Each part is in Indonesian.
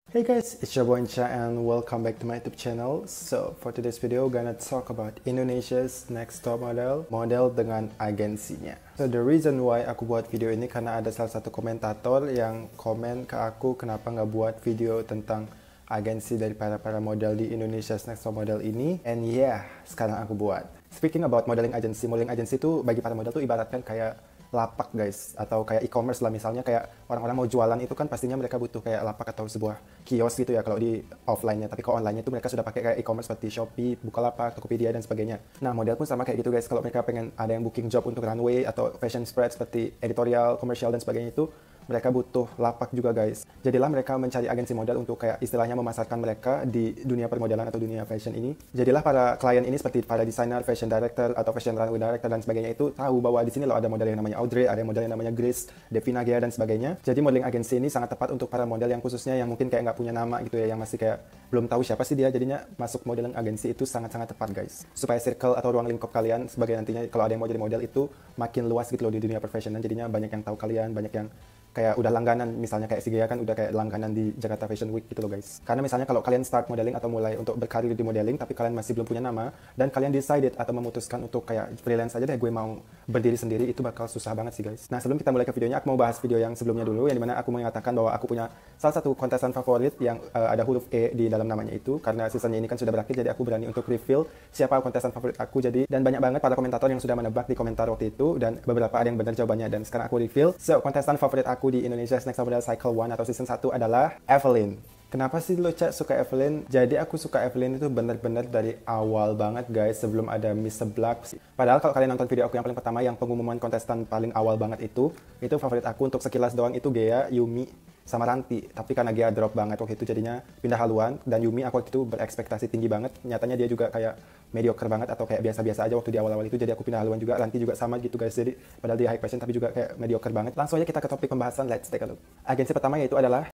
Hey guys, it's your boy Incha and welcome back to my YouTube channel. So for today's video, we're gonna talk about Indonesia's next top model dengan agensinya. So the reason why aku buat video ini karena ada salah satu komentator yang komen ke aku kenapa nggak buat video tentang agensi dari para model di Indonesia's next top model ini. And yeah, sekarang aku buat. Speaking about modeling agency itu bagi para model tuh ibaratkan kayak lapak guys, atau kayak e-commerce lah. Misalnya kayak orang-orang mau jualan itu kan pastinya mereka butuh kayak lapak atau sebuah kios gitu ya kalau di offline-nya. Tapi kalau online-nya itu mereka sudah pakai kayak e-commerce seperti Shopee, Bukalapak, Tokopedia dan sebagainya. Nah model pun sama kayak gitu guys. Kalau mereka pengen ada yang booking job untuk runway atau fashion spread seperti editorial, komersial dan sebagainya itu mereka butuh lapak juga guys. Jadilah mereka mencari agensi model untuk kayak istilahnya memasarkan mereka di dunia permodelan atau dunia fashion ini. Jadilah para klien ini seperti para desainer, fashion director atau fashion runway director dan sebagainya itu tahu bahwa di sini loh ada model yang namanya Audrey, ada model yang namanya Grace, Devina Gea dan sebagainya. Jadi modeling agensi ini sangat tepat untuk para model yang khususnya yang mungkin kayak nggak punya nama gitu ya, yang masih kayak belum tahu siapa sih dia. Jadinya masuk modeling agensi itu sangat-sangat tepat guys. Supaya circle atau ruang lingkup kalian sebagai nantinya kalau ada yang mau jadi model itu makin luas gitu loh di dunia profesional. Jadinya banyak yang tahu kalian, banyak yang kayak udah langganan, misalnya kayak si Gea kan udah kayak langganan di Jakarta Fashion Week gitu loh guys. Karena misalnya kalau kalian start modeling atau mulai untuk berkarir di modeling tapi kalian masih belum punya nama dan kalian decided atau memutuskan untuk kayak freelance aja deh gue mau berdiri sendiri, itu bakal susah banget sih guys. Nah sebelum kita mulai ke videonya, aku mau bahas video yang sebelumnya dulu, yang dimana aku mengatakan bahwa aku punya salah satu kontestan favorit yang ada huruf E di dalam namanya itu. Karena seasonnya ini kan sudah berakhir, jadi aku berani untuk reveal siapa kontestan favorit aku. Jadi dan banyak banget para komentator yang sudah menebak di komentar waktu itu dan beberapa ada yang benar jawabannya dan sekarang aku reveal. So kontestan favorit aku di Indonesia's Next Top Model Cycle 1 atau Season 1 adalah Evelyn. Kenapa sih lo Cak suka Evelyn? Jadi aku suka Evelyn itu benar-benar dari awal banget guys, sebelum ada Miss Seblak. Padahal kalau kalian nonton video aku yang paling pertama yang pengumuman kontestan paling awal banget itu favorit aku untuk sekilas doang itu Gea, Yumi, sama Ranti. Tapi karena Gea drop banget waktu itu jadinya pindah haluan, dan Yumi aku waktu itu berekspektasi tinggi banget. Nyatanya dia juga kayak mediocre banget atau kayak biasa-biasa aja waktu di awal-awal itu, jadi aku pindah haluan juga. Ranti juga sama gitu guys, jadi padahal dia high fashion tapi juga kayak mediocre banget. Langsung aja kita ke topik pembahasan, let's take a look. Agensi pertama yaitu adalah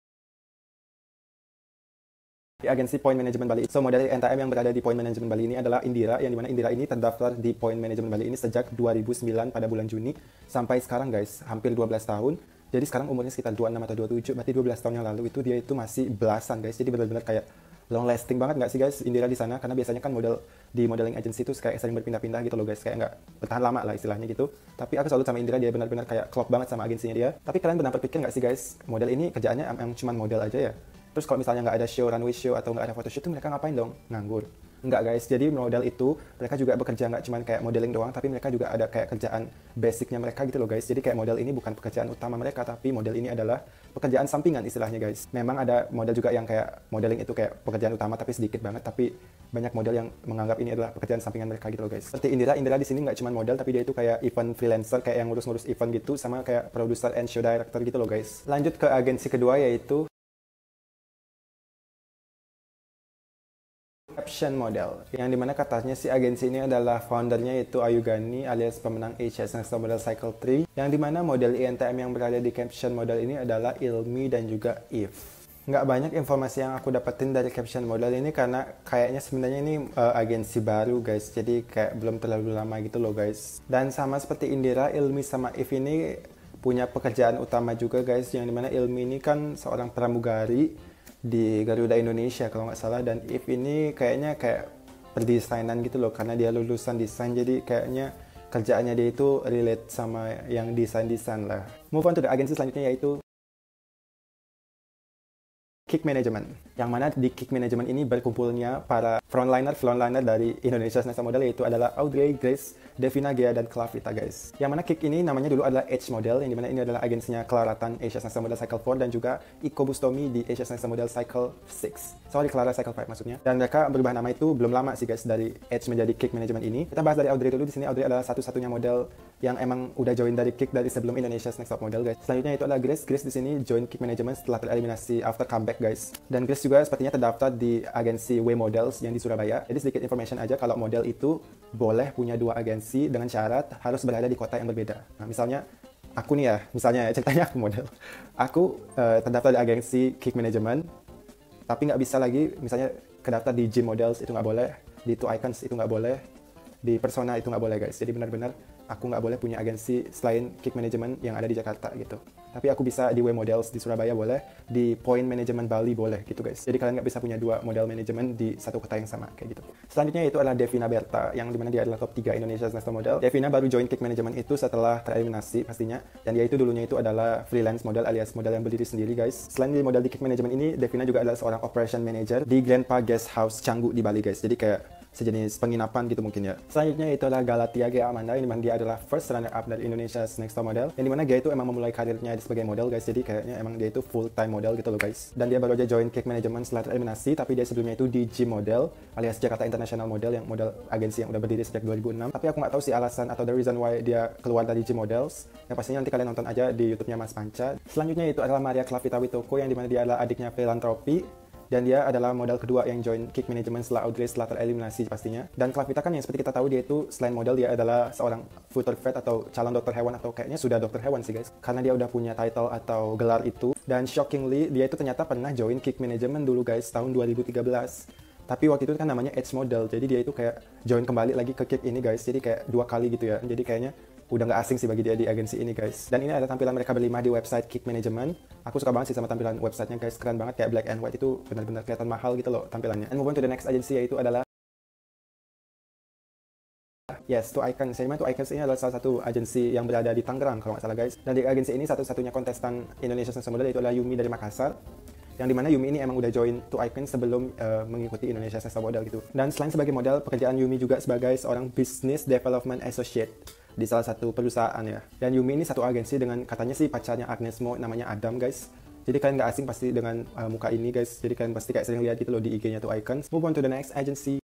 agensi Point Management Bali. So model NTM yang berada di Point Management Bali ini adalah Indira, yang dimana Indira ini terdaftar di Point Management Bali ini sejak 2009 pada bulan Juni sampai sekarang guys, hampir 12 tahun. Jadi sekarang umurnya sekitar 26 atau 27, berarti 12 tahun yang lalu itu dia itu masih belasan guys. Jadi benar-benar kayak long lasting banget nggak sih guys Indira di sana, karena biasanya kan model di modeling agency itu kayak sering berpindah-pindah gitu loh guys, kayak nggak bertahan lama lah istilahnya gitu. Tapi aku salut sama Indira, dia benar-benar kayak klop banget sama agensinya dia. Tapi kalian benar berpikir nggak sih guys, model ini kerjaannya emang cuma model aja ya? Terus kalau misalnya nggak ada show, runway show, atau nggak ada photoshoot tuh mereka ngapain dong? Nganggur. Nggak guys, jadi model itu mereka juga bekerja nggak cuma kayak modeling doang, tapi mereka juga ada kayak kerjaan basicnya mereka gitu loh guys. Jadi kayak model ini bukan pekerjaan utama mereka, tapi model ini adalah pekerjaan sampingan istilahnya guys. Memang ada model juga yang kayak modeling itu kayak pekerjaan utama tapi sedikit banget, tapi banyak model yang menganggap ini adalah pekerjaan sampingan mereka gitu loh guys. Seperti Indira di sini nggak cuma model, tapi dia itu kayak event freelancer, kayak yang ngurus-ngurus event gitu, sama kayak producer and show director gitu loh guys. Lanjut ke agensi kedua yaitu Caption Model, yang dimana katanya si agensi ini adalah foundernya yaitu Ayu Gani alias pemenang Asia's Next Top Model Cycle 3, yang dimana model INTM yang berada di Caption Model ini adalah Ilmi dan juga Eve. Nggak banyak informasi yang aku dapetin dari Caption Model ini karena kayaknya sebenarnya ini agensi baru guys, jadi kayak belum terlalu lama gitu loh guys. Dan sama seperti Indira, Ilmi sama Eve ini punya pekerjaan utama juga guys, yang dimana Ilmi ini kan seorang pramugari di Garuda Indonesia kalau nggak salah, dan If ini kayaknya kayak perdesainan gitu loh karena dia lulusan desain, jadi kayaknya kerjaannya dia itu relate sama yang desain lah. Move on to the agensi selanjutnya yaitu Kick Management, yang mana di Kick Management ini berkumpulnya para frontliner dari Indonesia's Next Top Model, yaitu adalah Audrey, Grace, Devina Gea, dan Clavita guys. Yang mana Kick ini namanya dulu adalah Edge Model, yang dimana ini adalah agensinya Clara Tan Asia's Next Top Model Cycle 4 dan juga Iko Bustomi di Asia's Next Top Model Cycle 6. Sorry, Clara Cycle 5 maksudnya. Dan mereka berubah nama itu belum lama sih guys, dari Edge menjadi Kick Management ini. Kita bahas dari Audrey dulu. Di sini Audrey adalah satu-satunya model yang emang udah join dari Kick dari sebelum Indonesia's Next Top Model guys. Selanjutnya itu adalah Grace. Grace di sini join Kick Management setelah tereliminasi after comeback guys. Dan Grace juga sepertinya terdaftar di agensi W Models yang di Surabaya. Jadi sedikit information aja kalau model itu boleh punya dua agensi dengan syarat harus berada di kota yang berbeda. Nah misalnya aku nih ya, misalnya ceritanya aku model. Aku terdaftar di agensi Kick Management, tapi nggak bisa lagi misalnya kedaftar di Gym Models, itu nggak boleh, di Two Icons itu nggak boleh, di Persona itu nggak boleh guys. Jadi benar-benar aku nggak boleh punya agensi selain Kick Management yang ada di Jakarta gitu. Tapi aku bisa di W Models di Surabaya boleh, di Point Management Bali boleh gitu guys. Jadi kalian nggak bisa punya dua model manajemen di satu kota yang sama kayak gitu. Selanjutnya itu adalah Devina Berta, yang dimana dia adalah top 3 Indonesia's Next Top Model. Devina baru join Kick Management itu setelah tereliminasi pastinya. Dan dia itu dulunya itu adalah freelance model alias model yang berdiri sendiri guys. Selain di model di Kick Management ini, Devina juga adalah seorang operation manager di Grandpa Guest House Canggu di Bali guys. Jadi kayak sejenis penginapan gitu mungkin ya. Selanjutnya itu adalah Galatia G. Amanda, yang dimana dia adalah first runner up dari Indonesia's Next Top Model, yang dimana dia itu emang memulai karirnya sebagai model guys, jadi kayaknya emang dia itu full time model gitu loh guys. Dan dia baru aja join Kick Management setelah tereliminasi, tapi dia sebelumnya itu di G Model alias Jakarta International Model, yang model agensi yang udah berdiri sejak 2006. Tapi aku nggak tahu sih alasan atau the reason why dia keluar dari G Models. Yang pastinya nanti kalian nonton aja di YouTube-nya Mas Panca. Selanjutnya itu adalah Maria Clavita Witoko, yang dimana dia adalah adiknya Philanthropy. Dan dia adalah model kedua yang join Kick Management setelah Audrey setelah tereliminasi pastinya. Dan Clavita kan yang seperti kita tahu dia itu selain model dia adalah seorang future vet atau calon dokter hewan, atau kayaknya sudah dokter hewan sih guys. Karena dia udah punya title atau gelar itu. Dan shockingly dia itu ternyata pernah join Kick Management dulu guys tahun 2013. Tapi waktu itu kan namanya Edge Model. Jadi dia itu kayak join kembali lagi ke Kick ini guys. Jadi kayak 2 kali gitu ya. Jadi kayaknya udah nggak asing sih bagi dia di agensi ini guys. Dan ini ada tampilan mereka berlima di website Kick Management. Aku suka banget sih sama tampilan websitenya guys, keren banget, kayak black and white itu benar-benar kelihatan mahal gitu loh tampilannya. And move on to the next agency, yaitu adalah Two Icons. Two Icons ini adalah salah satu agensi yang berada di Tangerang kalau nggak salah guys. Dan di agensi ini satu-satunya kontestan Indonesia's Next Top Model yaitu adalah Yumi dari Makassar. Yang dimana Yumi ini emang udah join Two Icons sebelum mengikuti Indonesia's Next Top Model gitu. Dan selain sebagai model, pekerjaan Yumi juga sebagai seorang Business Development Associate di salah satu perusahaan ya. Dan Yumi ini satu agensi dengan katanya sih pacarnya Agnes Mo, namanya Adam guys. Jadi kalian nggak asing pasti dengan muka ini guys. Jadi kalian pasti kayak sering lihat gitu loh di IG-nya Two Icons. Move on to the next agency.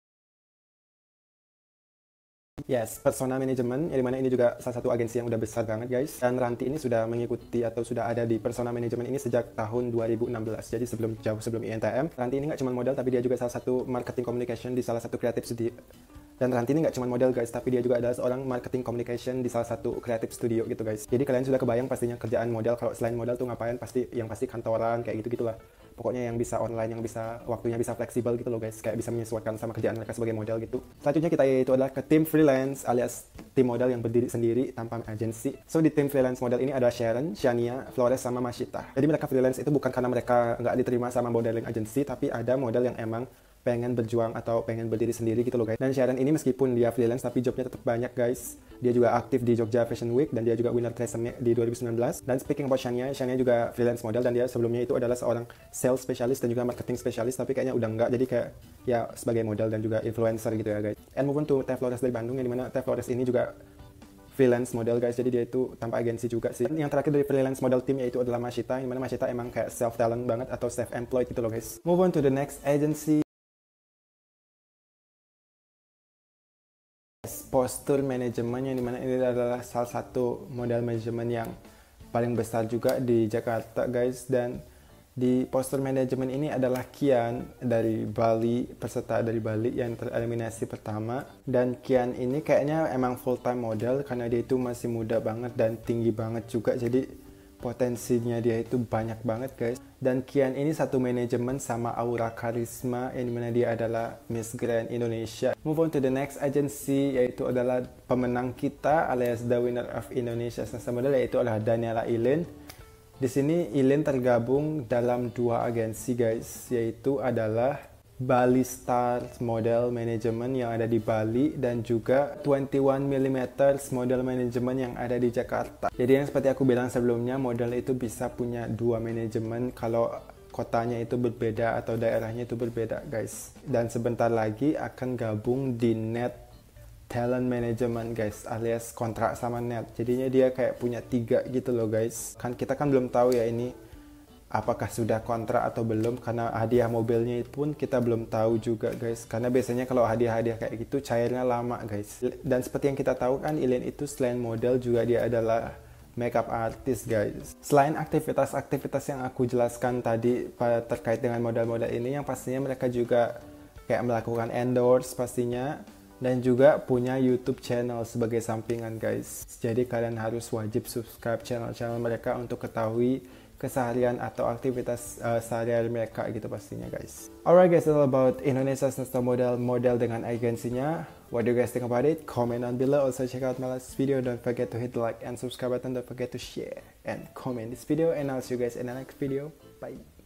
Persona Management, yang dimana ini juga salah satu agensi yang udah besar banget guys. Dan Ranti ini sudah mengikuti atau sudah ada di Persona Management ini sejak tahun 2016. Jadi jauh sebelum INTM. Ranti ini nggak cuma model, tapi dia juga salah satu marketing communication di salah satu kreatif studio. Dan Ranti ini nggak cuma model guys, tapi dia juga adalah seorang marketing communication di salah satu creative studio gitu guys. Jadi kalian sudah kebayang pastinya kerjaan model, kalau selain model tuh ngapain, pasti kantoran kayak gitu-gitulah. Pokoknya yang bisa online, yang bisa waktunya bisa fleksibel gitu loh guys, kayak bisa menyesuaikan sama kerjaan mereka sebagai model gitu. Selanjutnya kita yaitu adalah ke tim freelance alias tim model yang berdiri sendiri tanpa agensi. So di tim freelance model ini ada Sharon, Shania, Flores, sama Mashita. Jadi mereka freelance itu bukan karena mereka nggak diterima sama modeling agency, tapi ada model yang emang pengen berjuang atau pengen berdiri sendiri gitu loh guys. Dan Sharon ini meskipun dia freelance tapi jobnya tetap banyak guys. Dia juga aktif di Jogja Fashion Week dan dia juga winner Tresemme di 2019. Dan speaking about Shania juga freelance model dan dia sebelumnya itu adalah seorang sales specialist dan juga marketing specialist, tapi kayaknya udah enggak, jadi kayak ya sebagai model dan juga influencer gitu ya guys. And move on to Teh Flores dari Bandung, yang dimana Teh Flores ini juga freelance model guys, jadi dia itu tanpa agensi juga sih. Yang terakhir dari freelance model tim yaitu adalah Mashita, yang dimana Mashita emang kayak self talent banget atau self employed gitu loh guys. Move on to the next agency. Posture Management, yang dimana ini adalah salah satu model manajemen yang paling besar juga di Jakarta guys. Dan di Posture Management ini adalah Kian dari Bali, peserta dari Bali yang tereliminasi pertama. Dan Kian ini kayaknya emang full time model karena dia itu masih muda banget dan tinggi banget juga, jadi potensinya dia itu banyak banget guys. Dan Kian ini satu manajemen sama Aura Karisma, yang dimana dia adalah Miss Grand Indonesia. Move on to the next agency, yaitu adalah pemenang kita alias the winner of Indonesia's Next Top Model, yaitu adalah Daniela Ilin. Di sini Ilin tergabung dalam 2 agensi guys, yaitu adalah Bali Stars Model Management yang ada di Bali dan juga 21mm Model Management yang ada di Jakarta. Jadi yang seperti aku bilang sebelumnya, model itu bisa punya 2 manajemen kalau kotanya itu berbeda atau daerahnya itu berbeda guys. Dan sebentar lagi akan gabung di Net Talent Management guys, alias kontrak sama Net. Jadinya dia kayak punya 3 gitu loh guys. Kita kan belum tahu ya ini apakah sudah kontrak atau belum, karena hadiah mobilnya pun kita belum tahu juga guys, karena biasanya kalau hadiah-hadiah kayak gitu cairnya lama guys. Dan seperti yang kita tahu kan, Ilin itu selain model juga dia adalah makeup artist guys. Selain aktivitas-aktivitas yang aku jelaskan tadi terkait dengan model-model ini, yang pastinya mereka juga kayak melakukan endorse pastinya, dan juga punya YouTube channel sebagai sampingan guys. Jadi kalian harus wajib subscribe channel-channel mereka untuk ketahui keseharian atau aktivitas sehari-hari mereka gitu pastinya guys. Alright guys, that's all about Indonesia's next top model dengan agensinya. What do you guys think about it? Comment down below. Also check out my last video. Don't forget to hit the like and subscribe button. Don't forget to share and comment this video. And I'll see you guys in the next video. Bye.